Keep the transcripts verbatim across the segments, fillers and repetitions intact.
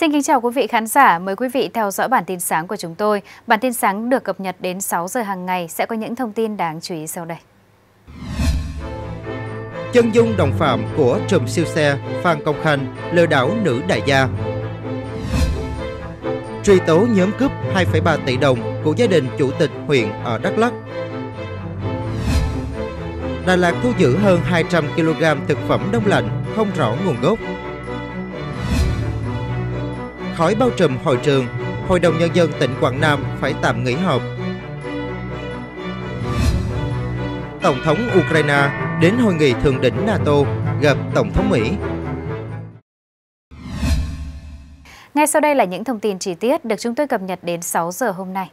Xin kính chào quý vị khán giả, mời quý vị theo dõi bản tin sáng của chúng tôi. Bản tin sáng được cập nhật đến sáu giờ hàng ngày sẽ có những thông tin đáng chú ý sau đây. Chân dung đồng phạm của trùm siêu xe Phan Công Khanh lừa đảo nữ đại gia. Truy tố nhóm cướp hai phẩy ba tỷ đồng của gia đình chủ tịch huyện ở Đắk Lắk. Đà Lạt thu giữ hơn hai trăm ki lô gam thực phẩm đông lạnh không rõ nguồn gốc. Khói bao trùm hội trường, Hội đồng Nhân dân tỉnh Quảng Nam phải tạm nghỉ họp. Tổng thống Ukraine đến hội nghị thượng đỉnh NATO gặp Tổng thống Mỹ. Ngay sau đây là những thông tin chi tiết được chúng tôi cập nhật đến sáu giờ hôm nay.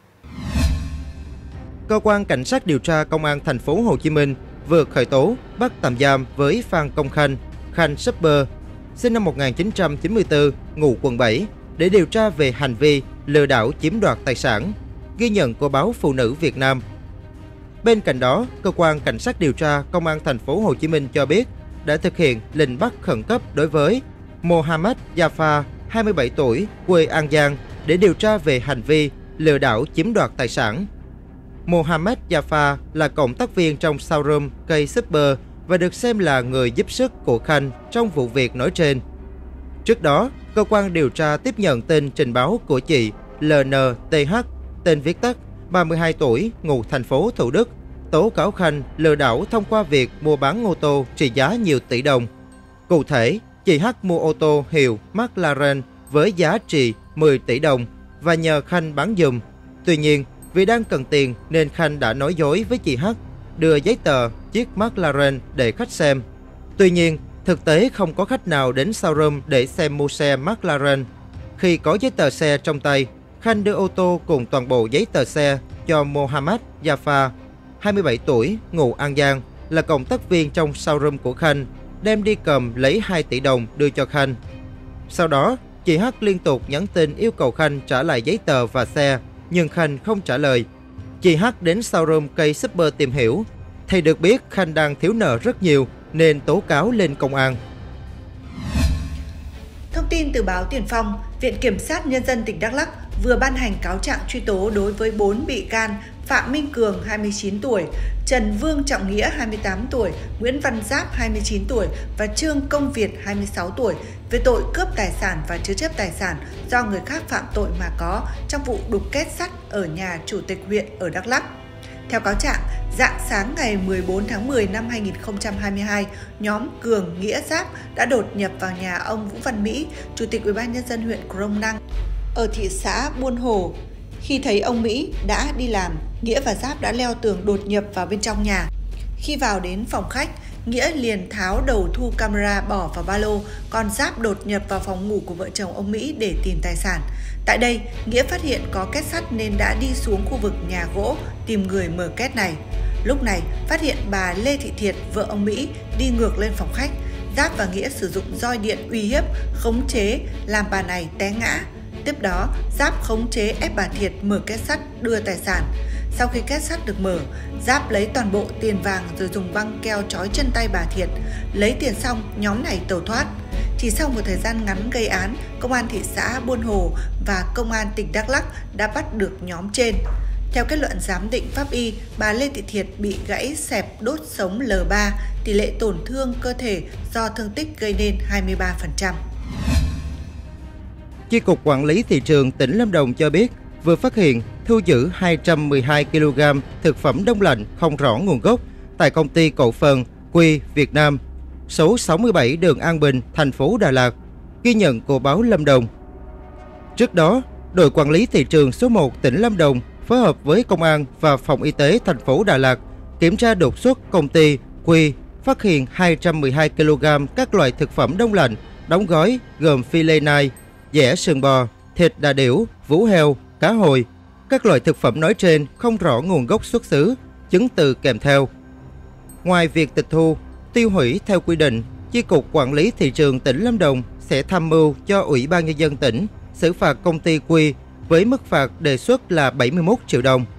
Cơ quan Cảnh sát điều tra Công an thành phố Hồ Chí Minh vừa khởi tố, bắt tạm giam với Phan Công Khanh, Khanh Super, sinh năm một nghìn chín trăm chín mươi tư, ngụ quận bảy, để điều tra về hành vi lừa đảo chiếm đoạt tài sản, ghi nhận của báo Phụ nữ Việt Nam. Bên cạnh đó, cơ quan Cảnh sát điều tra Công an thành phố Hồ Chí Minh cho biết đã thực hiện lệnh bắt khẩn cấp đối với Mohamed Jaffa, hai mươi bảy tuổi, quê An Giang, để điều tra về hành vi lừa đảo chiếm đoạt tài sản. Mohamed Jaffa là cộng tác viên trong showroom cây Super và được xem là người giúp sức của Khanh trong vụ việc nói trên. Trước đó, cơ quan điều tra tiếp nhận tin trình báo của chị lờ en tê hát, tên viết tắt, ba mươi hai tuổi, ngụ thành phố Thủ Đức, tố cáo Khanh lừa đảo thông qua việc mua bán ô tô trị giá nhiều tỷ đồng. Cụ thể, chị H mua ô tô hiệu McLaren với giá trị mười tỷ đồng và nhờ Khanh bán giùm. Tuy nhiên, vì đang cần tiền nên Khanh đã nói dối với chị H, đưa giấy tờ chiếc McLaren để khách xem. Tuy nhiên, thực tế không có khách nào đến showroom để xem mua xe McLaren. Khi có giấy tờ xe trong tay, Khanh đưa ô tô cùng toàn bộ giấy tờ xe cho Mohamed Jaffa, hai mươi bảy tuổi, ngụ An Giang, là cộng tác viên trong showroom của Khanh, đem đi cầm lấy hai tỷ đồng đưa cho Khanh. Sau đó, chị H liên tục nhắn tin yêu cầu Khanh trả lại giấy tờ và xe, nhưng Khanh không trả lời. Chị H đến showroom cây Super tìm hiểu, thì được biết Khanh đang thiếu nợ rất nhiều nên tố cáo lên công an. Thông tin từ báo Tiền Phong, Viện Kiểm sát Nhân dân tỉnh Đắk Lắk vừa ban hành cáo trạng truy tố đối với bốn bị can Phạm Minh Cường, hai mươi chín tuổi, Trần Vương Trọng Nghĩa, hai mươi tám tuổi, Nguyễn Văn Giáp, hai mươi chín tuổi và Trương Công Việt, hai mươi sáu tuổi về tội cướp tài sản và chứa chấp tài sản do người khác phạm tội mà có trong vụ đục kết sắt ở nhà chủ tịch huyện ở Đắk Lắk. Theo cáo trạng, rạng sáng ngày mười bốn tháng mười năm hai nghìn không trăm hai mươi hai, nhóm Cường, Nghĩa, Giáp đã đột nhập vào nhà ông Vũ Văn Mỹ, Chủ tịch Ủy ban Nhân dân huyện Crong Năng ở thị xã Buôn Hồ. Khi thấy ông Mỹ đã đi làm, Nghĩa và Giáp đã leo tường đột nhập vào bên trong nhà. Khi vào đến phòng khách, Nghĩa liền tháo đầu thu camera bỏ vào ba lô, còn Giáp đột nhập vào phòng ngủ của vợ chồng ông Mỹ để tìm tài sản. Tại đây, Nghĩa phát hiện có két sắt nên đã đi xuống khu vực nhà gỗ tìm người mở két này. Lúc này, phát hiện bà Lê Thị Thiệt, vợ ông Mỹ, đi ngược lên phòng khách. Giáp và Nghĩa sử dụng roi điện uy hiếp, khống chế, làm bà này té ngã. Tiếp đó, Giáp khống chế ép bà Thiệt mở két sắt đưa tài sản. Sau khi két sắt được mở, Giáp lấy toàn bộ tiền vàng rồi dùng băng keo trói chân tay bà Thiệt. Lấy tiền xong, nhóm này tẩu thoát. Chỉ sau một thời gian ngắn gây án, Công an thị xã Buôn Hồ và Công an tỉnh Đắk Lắk đã bắt được nhóm trên. Theo kết luận giám định pháp y, bà Lê Thị Thiệt bị gãy xẹp đốt sống L ba, tỷ lệ tổn thương cơ thể do thương tích gây nên hai mươi ba phần trăm. Chi cục Quản lý Thị trường tỉnh Lâm Đồng cho biết vừa phát hiện thu giữ hai trăm mười hai ki lô gam thực phẩm đông lạnh không rõ nguồn gốc tại công ty cổ phần Quy Việt Nam, số sáu mươi bảy đường An Bình, thành phố Đà Lạt, ghi nhận của báo Lâm Đồng. Trước đó, đội quản lý thị trường số một tỉnh Lâm Đồng phối hợp với công an và phòng y tế thành phố Đà Lạt kiểm tra đột xuất công ty Quy, phát hiện hai trăm mười hai ki lô gam các loại thực phẩm đông lạnh đóng gói gồm phi lê nai, dẻ sườn bò, thịt đà điểu, vú heo, cá hồi. Các loại thực phẩm nói trên không rõ nguồn gốc xuất xứ, chứng từ kèm theo. Ngoài việc tịch thu, tiêu hủy theo quy định, Chi cục Quản lý Thị trường tỉnh Lâm Đồng sẽ tham mưu cho Ủy ban Nhân dân tỉnh xử phạt công ty Quy với mức phạt đề xuất là bảy mươi mốt triệu đồng.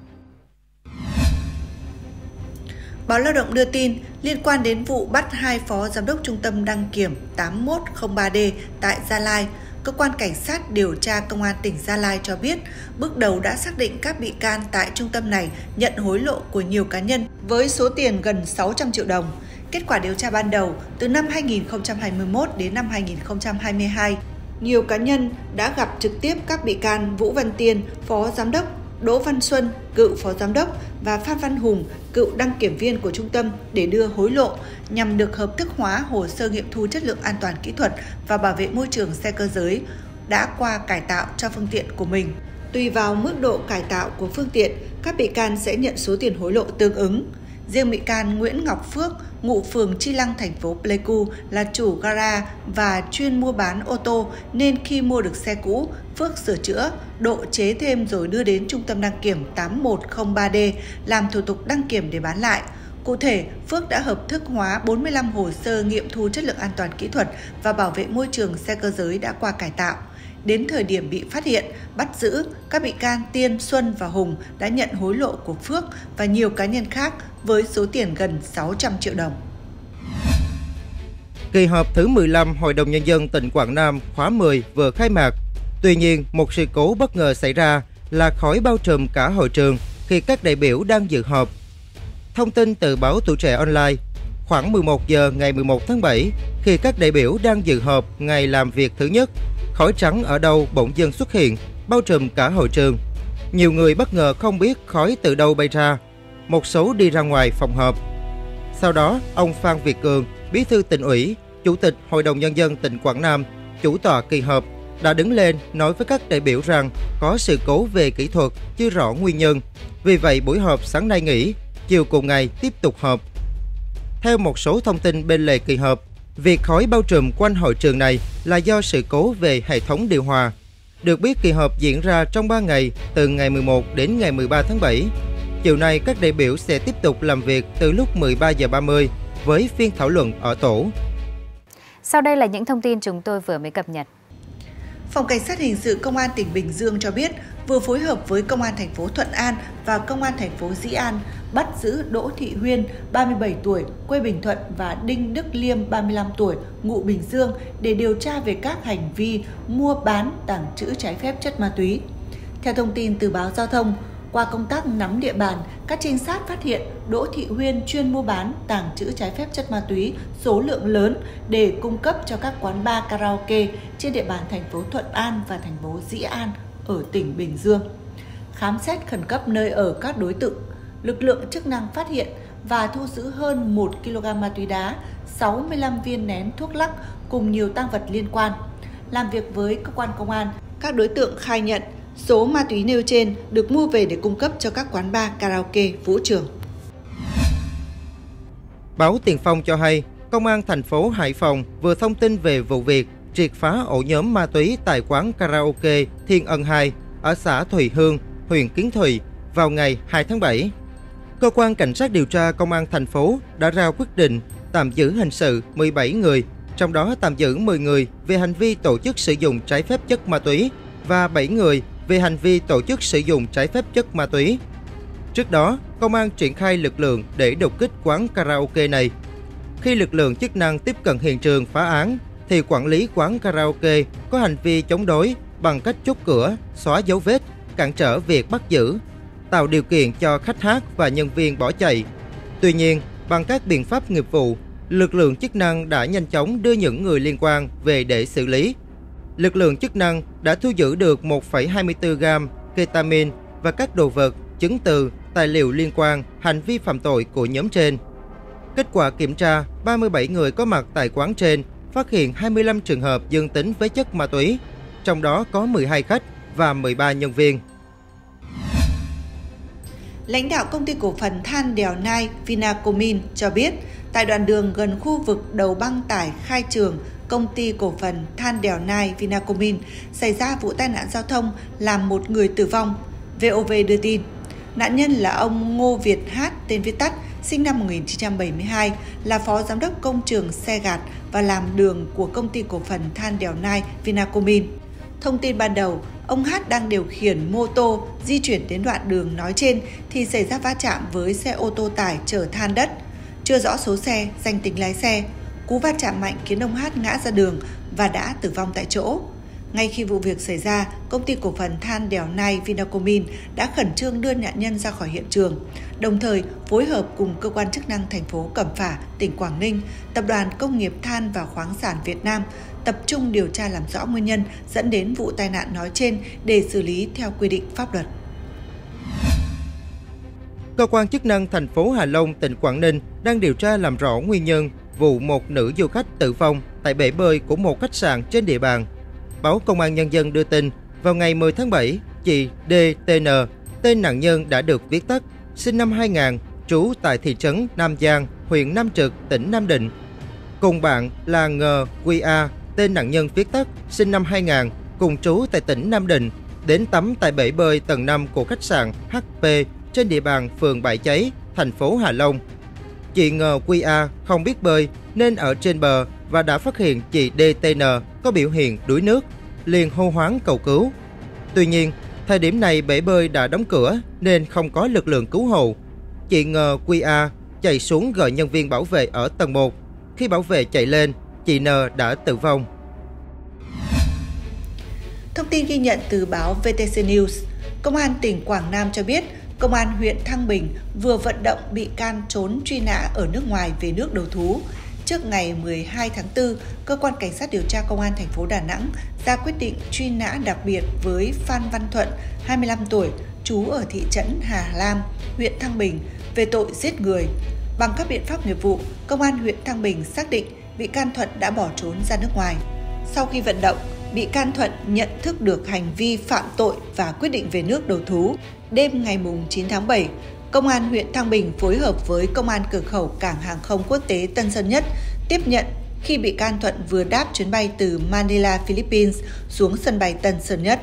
Báo Lao động đưa tin liên quan đến vụ bắt hai phó giám đốc trung tâm đăng kiểm tám mốt không ba D tại Gia Lai, Cơ quan Cảnh sát điều tra Công an tỉnh Gia Lai cho biết, bước đầu đã xác định các bị can tại trung tâm này nhận hối lộ của nhiều cá nhân với số tiền gần sáu trăm triệu đồng. Kết quả điều tra ban đầu, từ năm hai nghìn không trăm hai mươi mốt đến năm hai nghìn không trăm hai mươi hai, nhiều cá nhân đã gặp trực tiếp các bị can Vũ Văn Tiên, Phó Giám đốc, Đỗ Văn Xuân, cựu Phó Giám đốc và Phan Văn Hùng, cựu đăng kiểm viên của trung tâm để đưa hối lộ nhằm được hợp thức hóa hồ sơ nghiệm thu chất lượng an toàn kỹ thuật và bảo vệ môi trường xe cơ giới đã qua cải tạo cho phương tiện của mình. Tùy vào mức độ cải tạo của phương tiện, các bị can sẽ nhận số tiền hối lộ tương ứng. Riêng bị can Nguyễn Ngọc Phước, ngụ phường Chi Lăng, thành phố Pleiku là chủ gara và chuyên mua bán ô tô nên khi mua được xe cũ, Phước sửa chữa, độ chế thêm rồi đưa đến trung tâm đăng kiểm tám một không ba D làm thủ tục đăng kiểm để bán lại. Cụ thể, Phước đã hợp thức hóa bốn mươi lăm hồ sơ nghiệm thu chất lượng an toàn kỹ thuật và bảo vệ môi trường xe cơ giới đã qua cải tạo. Đến thời điểm bị phát hiện, bắt giữ, các bị can Tiên, Xuân và Hùng đã nhận hối lộ của Phước và nhiều cá nhân khác với số tiền gần sáu trăm triệu đồng. Kỳ họp thứ mười lăm Hội đồng Nhân dân tỉnh Quảng Nam khóa mười vừa khai mạc. Tuy nhiên, một sự cố bất ngờ xảy ra là khói bao trùm cả hội trường khi các đại biểu đang dự họp. Thông tin từ báo Tuổi Trẻ Online, khoảng mười một giờ ngày mười một tháng bảy, khi các đại biểu đang dự họp ngày làm việc thứ nhất, khói trắng ở đâu bỗng dưng xuất hiện, bao trùm cả hội trường. Nhiều người bất ngờ không biết khói từ đâu bay ra. Một số đi ra ngoài phòng họp. Sau đó, ông Phan Việt Cường, Bí thư Tỉnh ủy, Chủ tịch Hội đồng Nhân dân tỉnh Quảng Nam, chủ tọa kỳ họp, đã đứng lên nói với các đại biểu rằng có sự cố về kỹ thuật, chưa rõ nguyên nhân. Vì vậy, buổi họp sáng nay nghỉ, chiều cùng ngày tiếp tục họp. Theo một số thông tin bên lề kỳ họp, việc khói bao trùm quanh hội trường này là do sự cố về hệ thống điều hòa. Được biết, kỳ họp diễn ra trong ba ngày, từ ngày mười một đến ngày mười ba tháng bảy. Chiều nay, các đại biểu sẽ tiếp tục làm việc từ lúc mười ba giờ ba mươi với phiên thảo luận ở tổ. Sau đây là những thông tin chúng tôi vừa mới cập nhật. Phòng Cảnh sát Hình sự Công an tỉnh Bình Dương cho biết vừa phối hợp với Công an thành phố Thuận An và Công an thành phố Dĩ An bắt giữ Đỗ Thị Huyên, ba mươi bảy tuổi, quê Bình Thuận và Đinh Đức Liêm, ba mươi lăm tuổi, ngụ Bình Dương để điều tra về các hành vi mua bán, tàng trữ trái phép chất ma túy. Theo thông tin từ báo Giao thông, qua công tác nắm địa bàn, các trinh sát phát hiện Đỗ Thị Huyên chuyên mua bán, tàng trữ trái phép chất ma túy số lượng lớn để cung cấp cho các quán bar karaoke trên địa bàn thành phố Thuận An và thành phố Dĩ An ở tỉnh Bình Dương. Khám xét khẩn cấp nơi ở các đối tượng, lực lượng chức năng phát hiện và thu giữ hơn một ki lô gam ma túy đá, sáu mươi lăm viên nén thuốc lắc cùng nhiều tang vật liên quan. Làm việc với cơ quan công an, các đối tượng khai nhận số ma túy nêu trên được mua về để cung cấp cho các quán bar, karaoke, vũ trường. Báo Tiền Phong cho hay, Công an thành phố Hải Phòng vừa thông tin về vụ việc triệt phá ổ nhóm ma túy tại quán karaoke Thiên Ân hai ở xã Thùy Hương, huyện Kiến Thụy vào ngày hai tháng bảy. Cơ quan Cảnh sát điều tra Công an thành phố đã ra quyết định tạm giữ hình sự mười bảy người, trong đó tạm giữ mười người về hành vi tổ chức sử dụng trái phép chất ma túy và bảy người về hành vi tổ chức sử dụng trái phép chất ma túy. Trước đó, công an triển khai lực lượng để đột kích quán karaoke này. Khi lực lượng chức năng tiếp cận hiện trường phá án, thì quản lý quán karaoke có hành vi chống đối bằng cách chốt cửa, xóa dấu vết, cản trở việc bắt giữ, tạo điều kiện cho khách hát và nhân viên bỏ chạy. Tuy nhiên, bằng các biện pháp nghiệp vụ, lực lượng chức năng đã nhanh chóng đưa những người liên quan về để xử lý. Lực lượng chức năng đã thu giữ được một phẩy hai mươi tư gam ketamin và các đồ vật, chứng từ, tài liệu liên quan hành vi phạm tội của nhóm trên. Kết quả kiểm tra, ba mươi bảy người có mặt tại quán trên phát hiện hai mươi lăm trường hợp dương tính với chất ma túy, trong đó có mười hai khách và mười ba nhân viên. Lãnh đạo công ty cổ phần than đèo Nai Vinacomin cho biết, tại đoạn đường gần khu vực đầu băng tải Khai Trường, công ty cổ phần than đèo Nai Vinacomin xảy ra vụ tai nạn giao thông làm một người tử vong. vê o vê đưa tin, nạn nhân là ông Ngô Việt Hát, tên viết tắt, sinh năm một nghìn chín trăm bảy mươi hai, là phó giám đốc công trường xe gạt và làm đường của công ty cổ phần than đèo Nai Vinacomin. Thông tin ban đầu, ông Hát đang điều khiển mô tô di chuyển đến đoạn đường nói trên thì xảy ra va chạm với xe ô tô tải chở than đất. Chưa rõ số xe, danh tính lái xe. Cú va chạm mạnh khiến ông Hát ngã ra đường và đã tử vong tại chỗ. Ngay khi vụ việc xảy ra, công ty cổ phần than Đèo Nai Vinacomin đã khẩn trương đưa nạn nhân ra khỏi hiện trường, đồng thời phối hợp cùng cơ quan chức năng thành phố Cẩm Phả, tỉnh Quảng Ninh, Tập đoàn Công nghiệp Than và Khoáng sản Việt Nam tập trung điều tra làm rõ nguyên nhân dẫn đến vụ tai nạn nói trên để xử lý theo quy định pháp luật. Cơ quan chức năng thành phố Hạ Long, tỉnh Quảng Ninh đang điều tra làm rõ nguyên nhân vụ một nữ du khách tử vong tại bể bơi của một khách sạn trên địa bàn. Báo Công an Nhân dân đưa tin, vào ngày mười tháng bảy, chị đê tê en, tên nạn nhân đã được viết tắt, sinh năm hai nghìn, trú tại thị trấn Nam Giang, huyện Nam Trực, tỉnh Nam Định. Cùng bạn là ngờ quy a, tên nạn nhân viết tắt, sinh năm hai nghìn, cùng trú tại tỉnh Nam Định, đến tắm tại bể bơi tầng năm của khách sạn hát pê trên địa bàn phường Bãi Cháy, thành phố Hạ Long. Chị ngờ quy a không biết bơi nên ở trên bờ và đã phát hiện chị đê tê en có biểu hiện đuối nước, liền hô hoán cầu cứu. Tuy nhiên, thời điểm này bể bơi đã đóng cửa nên không có lực lượng cứu hộ. Chị ngờ quy a chạy xuống gọi nhân viên bảo vệ ở tầng một. Khi bảo vệ chạy lên, chị N đã tử vong. Thông tin ghi nhận từ báo vê tê xê News, Công an tỉnh Quảng Nam cho biết, Công an huyện Thăng Bình vừa vận động bị can trốn truy nã ở nước ngoài về nước đầu thú. Trước ngày mười hai tháng tư, Cơ quan Cảnh sát điều tra Công an thành phố Đà Nẵng ra quyết định truy nã đặc biệt với Phan Văn Thuận, hai mươi lăm tuổi, trú ở thị trấn Hà Lam, huyện Thăng Bình, về tội giết người. Bằng các biện pháp nghiệp vụ, Công an huyện Thăng Bình xác định bị can Thuận đã bỏ trốn ra nước ngoài. Sau khi vận động, bị can Thuận nhận thức được hành vi phạm tội và quyết định về nước đầu thú. Đêm ngày chín tháng bảy, Công an huyện Thăng Bình phối hợp với Công an cửa khẩu Cảng hàng không quốc tế Tân Sơn Nhất tiếp nhận khi bị can Thuận vừa đáp chuyến bay từ Manila, Philippines xuống sân bay Tân Sơn Nhất.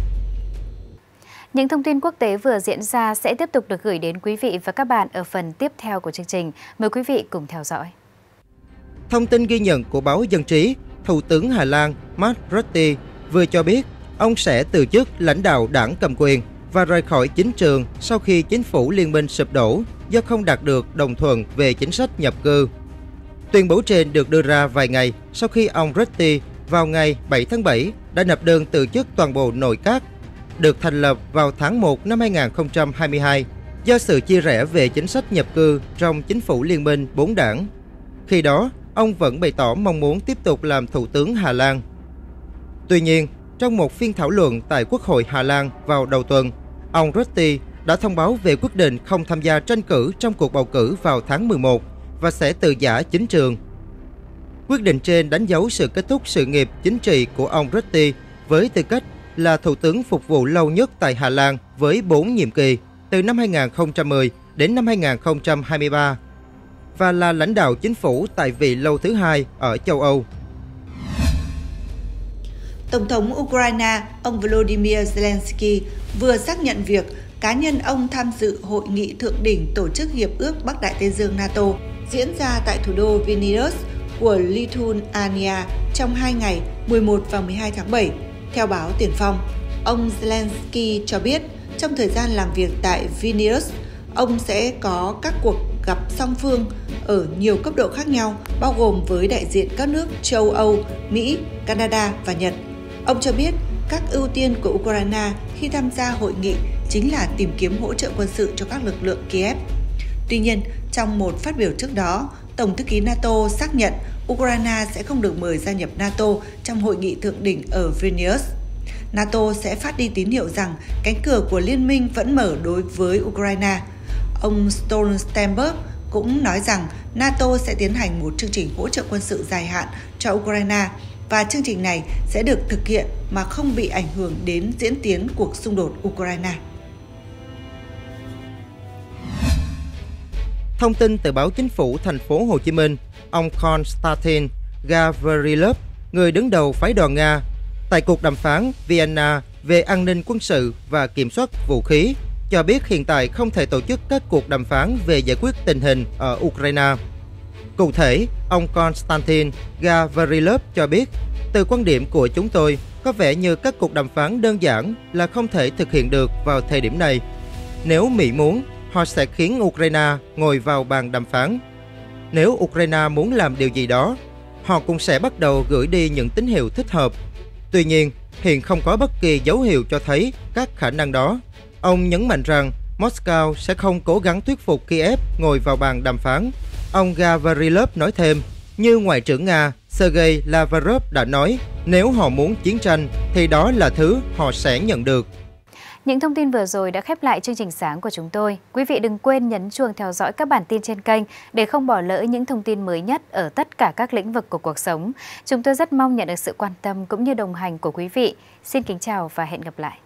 Những thông tin quốc tế vừa diễn ra sẽ tiếp tục được gửi đến quý vị và các bạn ở phần tiếp theo của chương trình. Mời quý vị cùng theo dõi. Thông tin ghi nhận của báo Dân trí, Thủ tướng Hà Lan Mark Rutte vừa cho biết ông sẽ từ chức lãnh đạo đảng cầm quyền và rời khỏi chính trường sau khi chính phủ liên minh sụp đổ do không đạt được đồng thuận về chính sách nhập cư. Tuyên bố trên được đưa ra vài ngày sau khi ông Rutte vào ngày bảy tháng bảy đã nộp đơn từ chức toàn bộ nội các, được thành lập vào tháng một năm hai nghìn không trăm hai mươi hai do sự chia rẽ về chính sách nhập cư trong chính phủ liên minh bốn đảng. Khi đó, ông vẫn bày tỏ mong muốn tiếp tục làm Thủ tướng Hà Lan. Tuy nhiên, trong một phiên thảo luận tại Quốc hội Hà Lan vào đầu tuần, ông Rutte đã thông báo về quyết định không tham gia tranh cử trong cuộc bầu cử vào tháng mười một và sẽ từ giã chính trường. Quyết định trên đánh dấu sự kết thúc sự nghiệp chính trị của ông Rutte với tư cách là thủ tướng phục vụ lâu nhất tại Hà Lan với bốn nhiệm kỳ từ năm hai nghìn không trăm mười đến năm hai nghìn không trăm hai mươi ba và là lãnh đạo chính phủ tại vị lâu thứ hai ở châu Âu. Tổng thống Ukraine, ông Volodymyr Zelensky vừa xác nhận việc cá nhân ông tham dự hội nghị thượng đỉnh Tổ chức Hiệp ước Bắc Đại Tây Dương NATO diễn ra tại thủ đô Vilnius của Lithuania trong hai ngày mười một và mười hai tháng bảy. Theo báo Tiền Phong, ông Zelensky cho biết trong thời gian làm việc tại Vilnius, ông sẽ có các cuộc gặp song phương ở nhiều cấp độ khác nhau, bao gồm với đại diện các nước châu Âu, Mỹ, Canada và Nhật. Ông cho biết các ưu tiên của Ukraine khi tham gia hội nghị chính là tìm kiếm hỗ trợ quân sự cho các lực lượng Kiev. Tuy nhiên, trong một phát biểu trước đó, Tổng thư ký NATO xác nhận Ukraine sẽ không được mời gia nhập NATO trong hội nghị thượng đỉnh ở Vilnius. NATO sẽ phát đi tín hiệu rằng cánh cửa của liên minh vẫn mở đối với Ukraine. Ông Stoltenberg cũng nói rằng NATO sẽ tiến hành một chương trình hỗ trợ quân sự dài hạn cho Ukraine và chương trình này sẽ được thực hiện mà không bị ảnh hưởng đến diễn tiến cuộc xung đột Ukraine. Thông tin từ báo Chính phủ thành phố Hồ Chí Minh, ông Konstantin Gavrilov, người đứng đầu phái đoàn Nga, tại cuộc đàm phán Vienna về an ninh quân sự và kiểm soát vũ khí, cho biết hiện tại không thể tổ chức các cuộc đàm phán về giải quyết tình hình ở Ukraine. Cụ thể, ông Konstantin Gavrilov cho biết, từ quan điểm của chúng tôi, có vẻ như các cuộc đàm phán đơn giản là không thể thực hiện được vào thời điểm này. Nếu Mỹ muốn, họ sẽ khiến Ukraine ngồi vào bàn đàm phán. Nếu Ukraine muốn làm điều gì đó, họ cũng sẽ bắt đầu gửi đi những tín hiệu thích hợp. Tuy nhiên, hiện không có bất kỳ dấu hiệu cho thấy các khả năng đó. Ông nhấn mạnh rằng Moscow sẽ không cố gắng thuyết phục Kiev ngồi vào bàn đàm phán. Ông Gavarilov nói thêm, như Ngoại trưởng Nga Sergei Lavrov đã nói, nếu họ muốn chiến tranh thì đó là thứ họ sẽ nhận được. Những thông tin vừa rồi đã khép lại chương trình sáng của chúng tôi. Quý vị đừng quên nhấn chuông theo dõi các bản tin trên kênh để không bỏ lỡ những thông tin mới nhất ở tất cả các lĩnh vực của cuộc sống. Chúng tôi rất mong nhận được sự quan tâm cũng như đồng hành của quý vị. Xin kính chào và hẹn gặp lại.